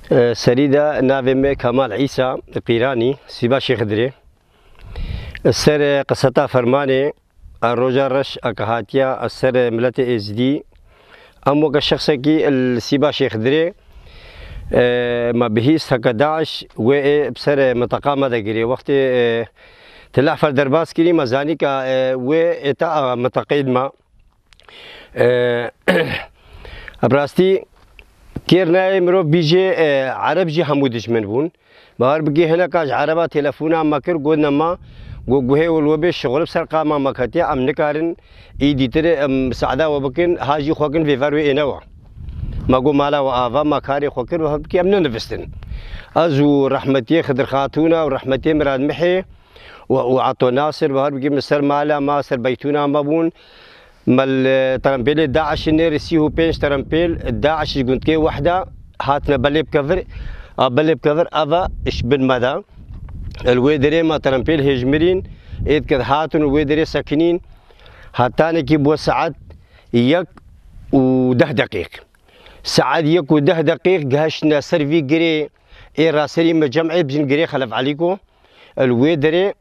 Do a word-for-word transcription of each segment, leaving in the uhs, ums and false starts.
سريدا نافم كمال عيسى قيراني سيبا شيخ دري السر قصتا فرماني الرجا رش اكهاتيا السر ملت ازدي امو كشخص كي السيبا شيخ دري ما بهيس هكا داعش و بسر متقامه دغري وقت تلع فر درباس كري مزاني كا و اتا متقيد ما ابراستي كيرنا مرو بيجي عرب جي حمودش من بون بار بقي هنا كاج عربا تلفونا مكر قلنا ما قوهي والوبي شغل بسر قاما مكاتي ام نكارن ايدي تري مساعده وبكن هاجي خوكن في فروي انوا ما قو مالا وافا مكاري خوكن وهبكي امن نفستن ازو رحمتي خضر خاتونا ورحمتي مراد محي وعطو ناصر بهار بقي مسر مالا ما سر بيتونا مبون مال ترامبيل داعش نيرسيهو بينش ترامبيل داعش قلت كي وحده هاتنا بلي بكفر بلي بكفر افا اش بن مدى الويدري ما ترامبيل هجمرين ايد كذا هاتن الويدري ساكنين هاتاني كي بو ساعات يك وده دقيق ساعات يك وده دقيق قهشنا سيرفي قري اي راسري مجمعي بجن قري خلف عليكم الويدري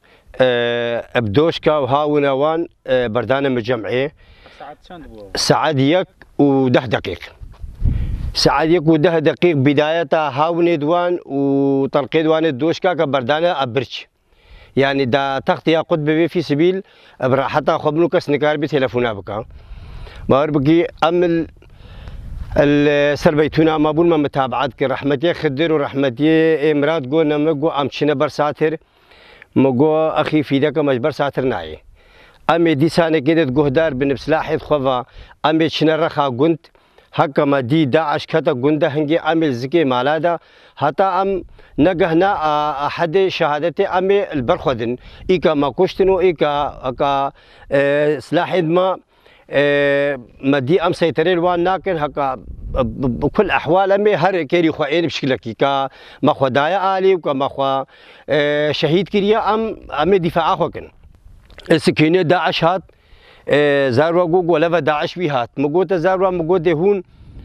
أه بدوشكا وهاونا وان أه بردانه مجمعيه ساعات يك وده دقيق ساعات يك وده دقيق بدايتها هاوني دوان وطلقي دوان الدوشكا كبردانه ابرش يعني دا تغطيه قطب في سبيل حتى خبنوك سنكار بتليفونا بكا ما بقي امل السربيتونا ما بون ما متابعتك رحمتي خدر ورحمتي امرات قلنا مقو امشينا برساتر مقو اخي في ذاك مجبر ساتر ناي امي دي سنه كده جهدار بنفس لاحظ خفا امي شنرخا قنت هكا ما دي داعش كتا قنده هنجي امي زكي مالادا حتى ام نجهنا احد شهادتي امي البرخدن ايكا ما كشتنو ايكا اكا اه سلاحظ ما اه ما دي ام سيطرين وان ناكن هكا بكل احوال امي هر كيري خوين بشكلك كا ما خدايا الي وكما خو اه شهيد كريا ام امي دفاع خوكن السكينه داعش هات اه زاروا جوج ولا داعش بي هات مقوت زاروا مقوت هون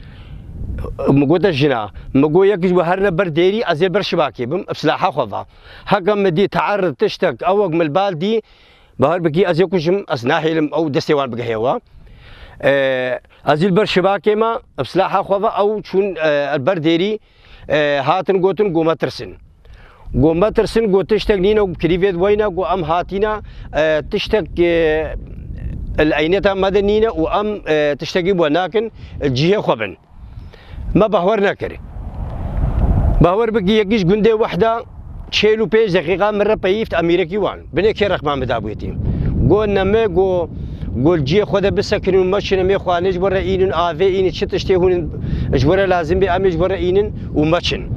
مقوت الجنا مقو يك وهرنا برديري ازي برشباكي بم بسلاحه خضا هكا مدي تعرض تشتك اوق من البالدي بهر بكي ازي كشم اسناحي او دستوان بقهيوا آه ازيل برشباكي ما بسلاحه خضا او شون آه البرديري آه هاتن قوتن قوما ترسن قوما ترسن قو تشتك نينا وكريفيد وينا قو ام هاتينا آه تشتك آه العينتا مدنينا وام آه تشتكي بوناكن الجهه خبن ما بهورنا كري بهور بقي يقيش قندي وحده تشيلو بيج دقيقه مره بيفت امريكي وان بني كي رقم مدابويتي قلنا ما قو قول جي خذ بسكن ومشي مي خوانج برا اينن افي اين شتشتي هون اجبر لازم بي امج برا اينن ومشن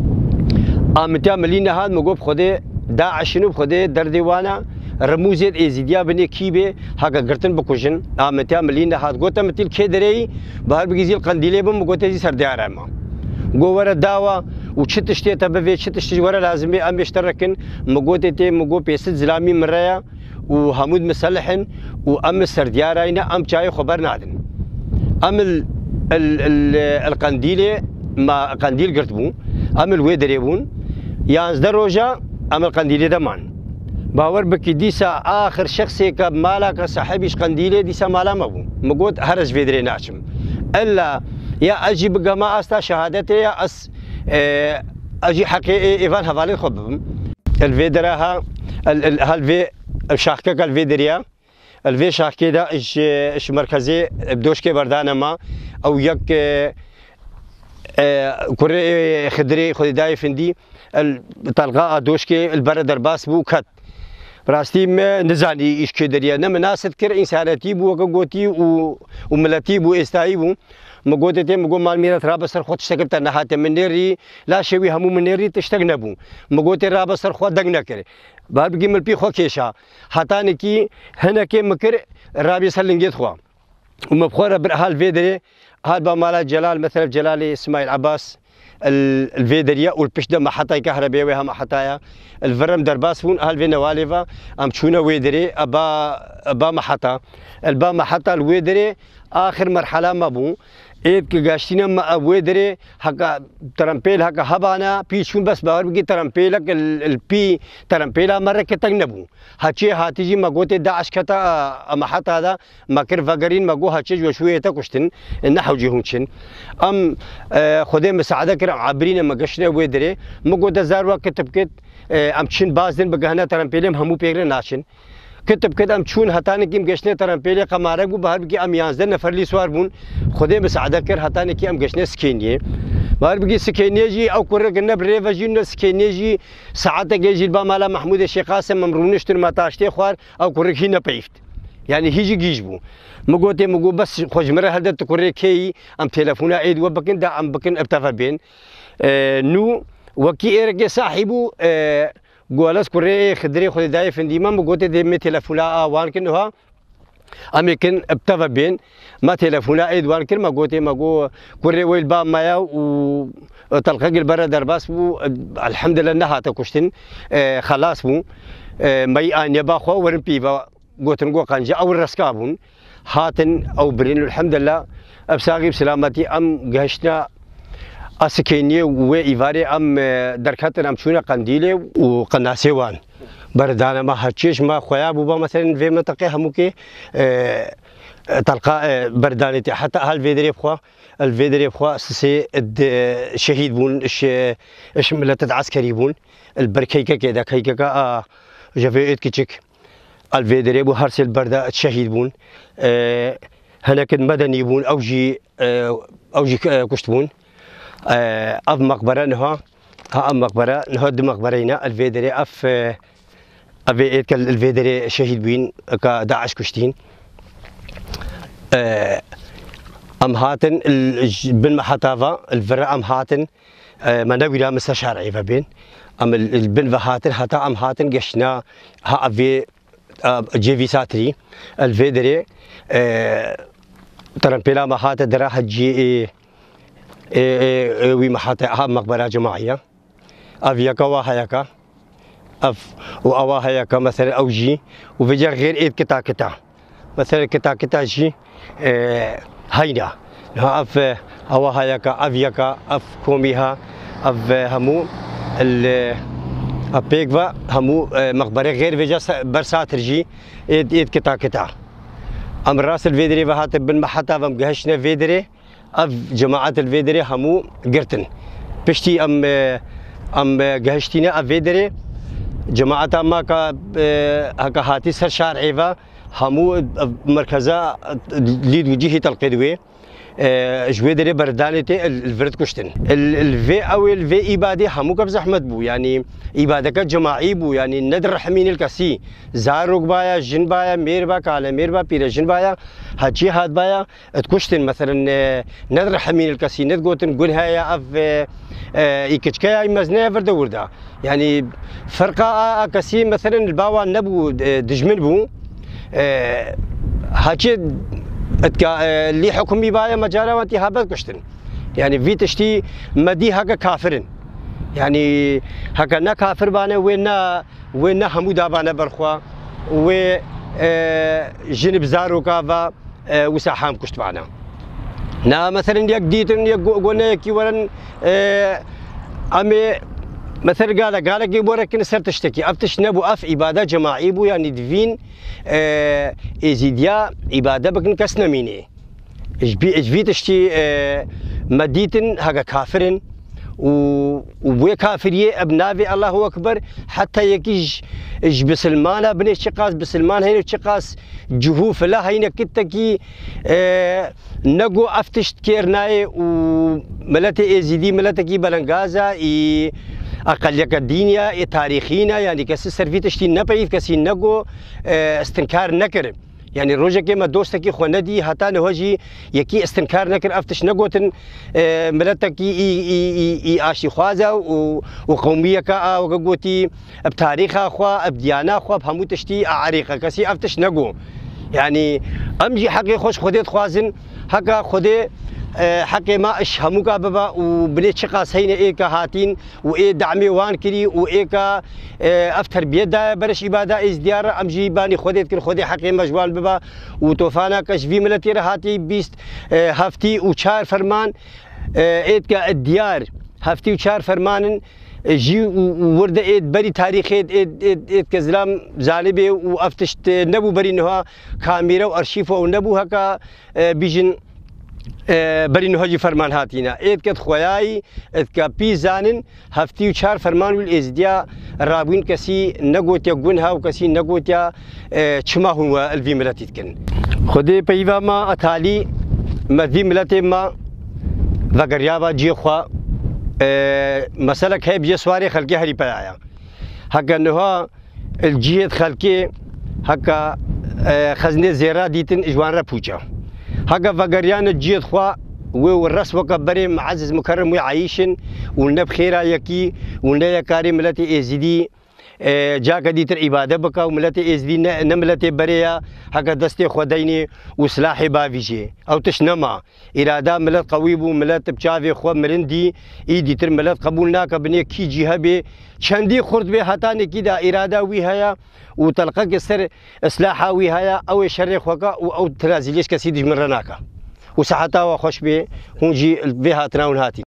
امتا ملينا هاد مقوب خذ داعش نو خذ درديوانا رموزيت ازيديا بني كيبه هاكا قرتن بكوجن امتا ملينا هاد قوتا متل كدري بهر بيزيل قنديله بم قوتا زي سردار ما قو ورا داوا وشتشتي تبفي شتشتي ورا لازم بي ام يشتركن مقوتتي مقو بيسد زلامي مريا وحمود مسلحن وام السرديارين ام جاي خبر نادن ام ال ال ال القنديله ما قنديل قرتبون ام الويدريبون يانز دروجا ام القنديله دمان باور بكي ديسا اخر شخصي كمالك صاحبيش قنديله ديسا مالا مبو مقود هرج فيدري ناشم الا يا اجي بقما استا شهادتي يا اس اه اجي حقي ايفان هفالي خبهم الفيدراها هالفي شاخكك الفيدريا الفي شاخكي دا اش اش مركزي بدوشكي بردانه ما او يك اه اه كوري خدري خدي داي فندي الطلقاء دوشكي البرد درباس بو كت براستي ما نزاني ايش كدريا نما ناس تذكر انسانتي بو وقوتي وملتي بو استاي بو مقوتتي مقو مال ميرا رابسر خو تشتغل تنهات من نيري لا شوي همو من نيري تشتغنبو مقوتي رابسر خو دغنا كري بار بقي ملبي خو كيشا حتى نكي هنا كي مكر رابي سلنجيت خو ومبخور برحال فيدري هذا مال جلال مثلا جلال اسماعيل عباس الفيدريا والبشدة محطة كهربائية وها محطة الفرم درباس هون أهل فينا واليفا أم تشونا ويدري أبا أبا محطة البا محطة الويدري آخر مرحلة ما بو اید که گاشتینا ما ابوی دره هکا ترامپیل هکا هبانا پیشون بس باور بگی ترامپیل که الپی ترامپیلا مره که تنگ نبو هچی هاتیجی ما گوته داعش کتا اما حتی هذا ما کر فقرین ما گو هچی جو شویه تا کشتن نحو جهونشن ام خدای مساعده کرم عبرین ما گشنه ابوی دره ما گوته زاروا کتب کت ام چین بازدن بگهنا ترامپیلم همو پیگر ناشن كتب كده ام تشون هتاني كيم قشني ترامبيلي قمارك بو بهر بقي ام يانزدر نفر لي سوار بون خدي مساعده كر هتاني كي ام قشني سكينيه بهر بقي سكينيه جي او كرك النبريفا جي سكينيه جي ساعتك يجي مالا محمود الشيخ قاسم ممرونشتر ما تاشتي خوار او كرك هنا بيفت يعني هيجي جيجبو مقوتي مقو بس خوش مره هذا تكرك كي ام تليفون عيد وبكن دا ام بكن ابتفى بين اه نو وكي ايرك صاحبو اه قولس كوري خدري خدي داي فنديما مقوتي دي مي تلفونا وان كنها اميكن ابتفى بين ما تلفونا ايد وان كن مقوتي مقو كوري ويل با مايا و تلقى البرا درباس بو الحمد لله انها تكشتن اه خلاص بو اه مي ان يباخو ورن بيبا قوتن قو قنجه او الرسكابون هاتن او برين الحمد لله ابساغي بسلامتي ام قهشنا اسكيني وإيفاري ام دركاتن ام شونا قنديلي وقناسيوان بردانا ما هاتشيش ما خويا بوبا مثلا في منطقه هموكي اه تلقى اه بردانتي حتى هالفيدري بخوا الفيدري بخوا سي شهيد بون اش اش ملتت عسكري بون البركيكه كذا كيكه اه جافيت كيتشك الفيدري بو هرسل بردا شهيد بون اه هناك مدني بون اوجي اه اوجي كشت بون اف مقبره نها ها ام مقبره نها دي مقبرينا الفيدري اف افي الفيدري شهيد بين كداعش كشتين ام هاتن بن محطافه الفرا ام هاتن مناويرا مستشار عيفا بين ام البن هاتن حتى ام هاتن قشنا ها افي جي في ساتري الفيدري ترامبيلا ما هات دراها جي وي محطة مقبرة جماعية أفياكا وهاياكا أف وأواهاياكا مثلا أوجي وفيجا غير إيد كتا كتا مثلا كتا كتا جي اه هينا أف أواهاياكا أفياكا أف كوميها أف همو ال أبيكوا همو مقبرة غير فيجا برساتر جي إيد إيد كتا كتا أم راس الفيدري وهات بن محطة ومقهشنا فيدري اف جماعة الفيدري همو قرتن بشتي ام ام قهشتينا اف فيدري جماعة ما كا هكا هاتي سر شارعيفا همو مركزا ليد وجهي تلقيدوي جويدري بردانتي الفرد كشتن الفي او الفي إبادي همو كف زحمت بو يعني إبادك جماعي بو يعني ندر رحمين الكسي زاروك بايا جن بايا مير با كالا مير با بير جن بايا هاتشي هاد بايا تكشتن مثلا ندر رحمين الكسي ندقوتن قول هيا اف ايكتشكايا مزنه فرد وردا يعني فرقا كسي مثلا الباوا نبو دجمن بو هاتشي اللي حكمي بايا مجالا وانتي هابت كشتن يعني في تشتي مدي هكا كافرن يعني هكا نا كافر بانا وينا وينا همودا بانا برخوا و جنب زارو كافا وساحام كشت بانا نا مثلا يك ديتن يك قلنا يكي ورن امي مثلا قال قال كي ورك سر تشتكي افتش نبو اف عباده جماعي بو يعني دفين اه ازيديا عباده بكن كسنميني اجبي اجبي تشتي اه مديتن هكا كافرن وبوي كافريه ابنافي الله اكبر حتى يكيج اج بسلمانه بني شقاس بسلمان هنا شقاس جهوف لا هنا كتكي اه نقو افتش كيرناي وملتي ازيدي ملتكي بلنغازا اي اقلية الدينية تاريخينا يعني كسي سرفي تشتي نبعيد كسي نقو استنكار نكر يعني روجا كيما دوستكي خوندي حتى نهجي يكي استنكار نكر افتش نقوتن ملتكي اي اي اي اشي خوازا وقوميه كا وقوتي بتاريخها خوا بديانه خوا بهمو تشتي عريقه كسي افتش نقو يعني امجي حقي خوش خديت خوازن هكا خدي حقي ما اش هموكا بابا وبنيت شقا سينا ايكا هاتين واي دعمي وان كري وايكا افتر بيدا برش عباده ازديار امجي باني خودت كر خودي حقي مجوان بابا وتوفانا كش في ملتي هاتي بيست هفتي وشار فرمان ايتكا الديار هفتي وشار فرمان جي ورده ايد بري تاريخ ايد ايد ايد, إيد كزلام زالبي وافتشت نبو بري نها كاميرا وارشيف ونبو هكا بيجن بري نها جي فرمان هاتينا ايد كد خوياي ايد كبي زانن هفتي وشار فرمان والازديا رابين كسي نقوت يقونها وكسي نقوت يا شما هو الفي ملتي تكن خدي بيفا ما اتالي ما في ملتي ما ذكريابا جي خوا أه مسألة هي بيجي سواري خلقي هري بايا هكا نها الجيد خلقي هكا أه خزنة زيرا ديتن إجوان رابوجا هكا فقريان الجيد خوا والرس وكبري معزز مكرم وعايشن ونب خيرا يكي ونيا كاري ملتي ازدي أه جاك ديتر عبادة بكا وملتي ازدي نملتي بريا هكا دستي خديني وسلاحي بافيجي او تشنما إرادة ملت قويب وملت بشافي خو مرندي ايدي تر ملت قبولناك بني كي جهبي شندي خرد به هتاني كده إرادة ويهايا وتلقاك السر إصلاحها ويهايا او شر خوكا او تنازليش كسيدي مرناكا وساعتها وخش به هونجي بها تناون هاتي